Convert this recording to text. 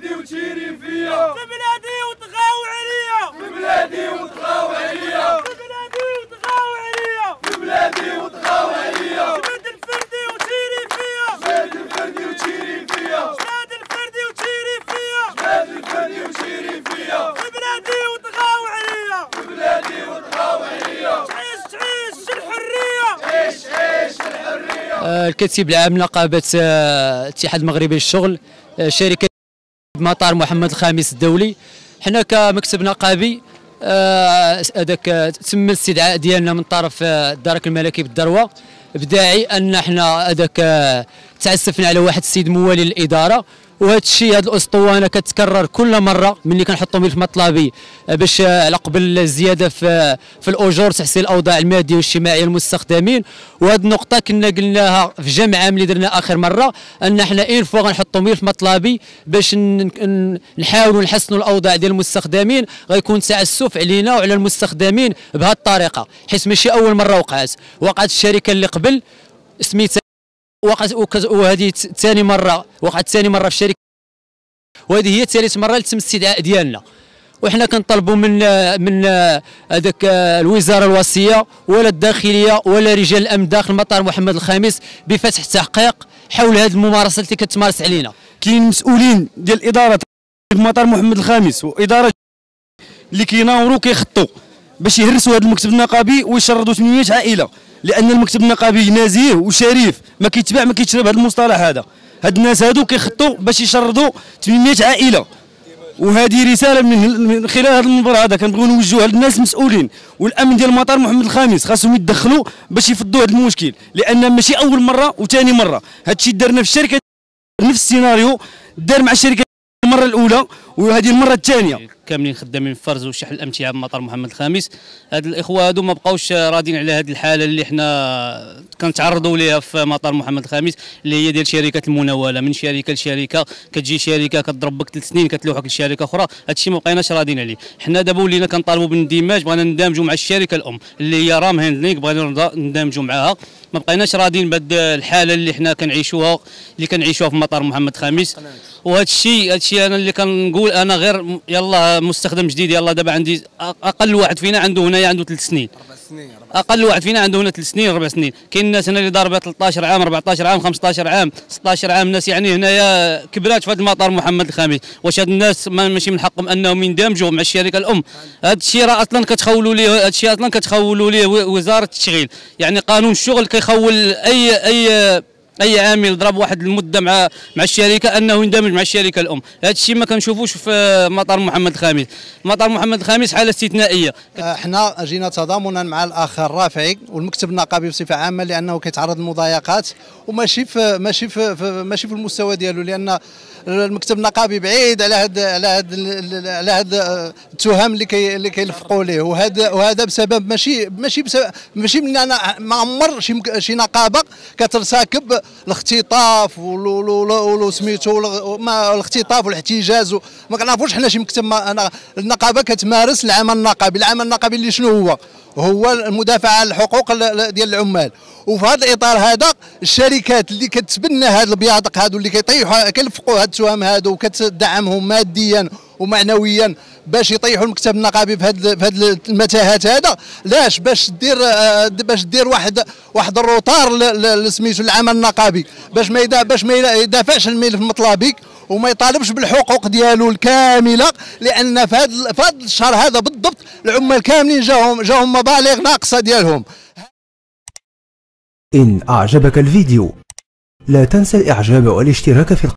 فردي وتشيري فيا، في بلادي وتغاوي عليا، في بلادي وتغاوي عليا، في بلادي وتغاوي عليا، في بلادي وتغاوي عليا. جبد الفردي وتشيري فيا، جبد الفردي وتشيري فيا، جبد الفردي وتشيري فيا، جبد الفردي وتشيري فيا، في بلادي وتغاوي عليا، في بلادي وتغاوي عليا. تعيش الحرية، عيش الحرية. الكتيب العام نقابة الاتحاد المغربي للشغل، شركة مطار محمد الخامس الدولي. حنا كمكتب نقابي هذاك تم الاستدعاء ديالنا من طرف الدرك الملكي بالذروه، بداعي ان حنا هذاك تعسفنا على واحد السيد موالي للاداره، وهذا الشيء هذه الاسطوانه كتكرر كل مره ملي كنحطوا ملف مطلبي باش على قبل الزياده في الاجور، تحسين الاوضاع الماديه والاجتماعيه للمستخدمين. وهذه النقطه كنا قلناها في جمع عام اللي درنا اخر مره، ان حنا اين فوا غنحطوا ملف مطلبي باش نحاولوا نحسنوا الاوضاع ديال المستخدمين، غيكون تعسف علينا وعلى المستخدمين بهذه الطريقه، حيت ماشي اول مره وقعت الشركه اللي قبل سميتها وهذه ثاني مره، وقعت ثاني مره في الشركه، وهذه هي ثالث مره اللي تم الاستدعاء ديالنا. وحنا كنطلبوا من هذاك الوزاره الوصيه ولا الداخليه ولا رجال الامن داخل مطار محمد الخامس بفتح تحقيق حول هذه الممارسه اللي كتمارس علينا. كاين مسؤولين ديال الاداره في مطار محمد الخامس واداره اللي كيناوروا كيخطوا باش يهرسوا هذا المكتب النقابي ويشردوا 800 عائله، لان المكتب النقابي نزيه وشريف، ما كيتباع ما كيتشرب هذا المصطلح هذا. هاد الناس هادو كيخطوا باش يشردوا 800 عائله، وهذه رساله من خلال هذا المنبر هذا كنبغيو نوجهوها للناس المسؤولين والامن ديال مطار محمد الخامس، خاصهم يتدخلوا باش يفضوا هذا المشكل، لان ماشي اول مره وثاني مره. هذا الشيء درنا في الشركه، نفس السيناريو دار مع الشركه المره الاولى وهذه المره الثانيه. كاملين خدامين في فرز وشحن الامتعه بمطار محمد الخامس. هاد الاخوه هادو ما بقاوش راضين على هذه الحاله اللي حنا كنتعرضوا ليها في مطار محمد الخامس، اللي هي ديال شركه المناوله من شركه لشركه. كتجي شركه كتضرب بك 3 سنين كتلوحك لشركه اخرى، هذا الشيء ما بقيناش راضين عليه. حنا دابا ولينا كنطالبوا بالاندماج، بغينا نندمجوا مع الشركه الام اللي هي رام هاندلينغ، بغينا ندمجوا معها. ما بقيناش راضين بهذه الحاله اللي حنا كنعيشوها في مطار محمد الخامس. وهذا الشيء انا اللي كنقول، انا غير يلا مستخدم جديد، يلا دابا عندي اقل واحد فينا عنده هنايا عنده 3 سنين، اقل واحد فينا عنده هنا 3 سنين 4 سنين. كاين الناس هنا اللي ضاربه 13 عام 14 عام 15 عام 16 عام، الناس يعني هنايا كبرات في هذا المطار محمد الخامس. واش هاد الناس ماشي من حقهم انهم يندمجوا مع الشركه الام؟ هذا الشيء راه اصلا كتخولوا ليه، هذا الشيء اصلا كتخولوا ليه وزاره التشغيل. يعني قانون الشغل كيخول اي عامل ضرب واحد المده مع الشركه انه يندمج مع الشركه الام. هذا الشيء ما كنشوفوش في مطار محمد الخامس. مطار محمد الخامس حاله استثنائيه. احنا جينا تضامنا مع الاخ الرافعي والمكتب النقابي بصفه عامه، لانه كيتعرض للمضايقات وماشي ماشي في المستوى ديالو، لان المكتب النقابي بعيد على هاد التهم اللي كيلفقوا ليه. وهذا بسبب ماشي من انا ما عمر شي نقابه كترتكب الاختطاف سميتو الاختطاف والاحتجاز. ما كنعرفوش حنا شي مكتب النقابه كتمارس العمل النقابي. العمل النقابي اللي شنو هو المدافعه على الحقوق ديال العمال. وفي هذا الاطار هذا الشركات اللي كتبنى هذا البيادق هادو اللي كيطيحوا كيلفقوا هاد التهم هادو وكتدعمهم ماديا ومعنويا باش يطيحوا المكتب النقابي في هاد المتاهات هذا. لاش؟ باش دير واحد الروتار سميتو العمل النقابي، باش ما يدافعش الملف المطلبي وما يطالبش بالحقوق ديالو الكامله. لان في هذا الشهر هذا بالضبط العمال كاملين جاهم مبالغ ناقصه ديالهم. إن أعجبك الفيديو لا تنسى الإعجاب والاشتراك في